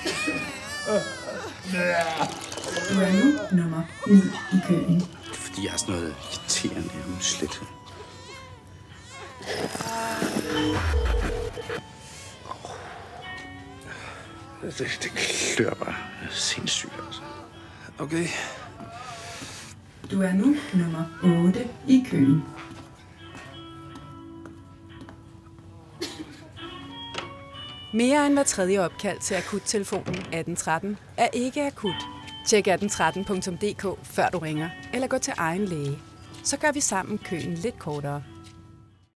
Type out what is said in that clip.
Du er nu nummer 9 i køen. Fordi jeg er sådan noget irriterende uslet. Det klør bare sindssygt, altså. Okay. Du er nu nummer 8 i køen. Mere end hver tredje opkald til akuttelefonen 1813 er ikke akut. Tjek 1813.dk, før du ringer, eller gå til egen læge. Så gør vi sammen køen lidt kortere.